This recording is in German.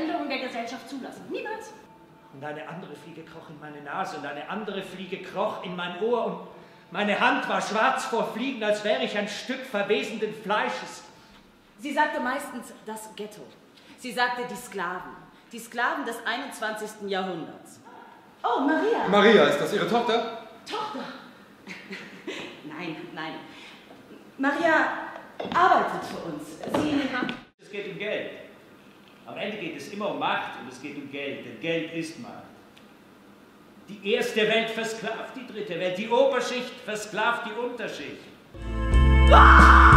Veränderung der Gesellschaft zulassen. Niemals. Und eine andere Fliege kroch in meine Nase und eine andere Fliege kroch in mein Ohr und meine Hand war schwarz vor Fliegen, als wäre ich ein Stück verwesenden Fleisches. Sie sagte meistens das Ghetto. Sie sagte die Sklaven des 21. Jahrhunderts. Oh, Maria. Maria, ist das Ihre Tochter? Tochter? Nein. Maria arbeitet für uns. Es geht um Geld. Am Ende geht es immer um Macht und es geht um Geld, denn Geld ist Macht. Die erste Welt versklavt die dritte Welt, die Oberschicht versklavt die Unterschicht.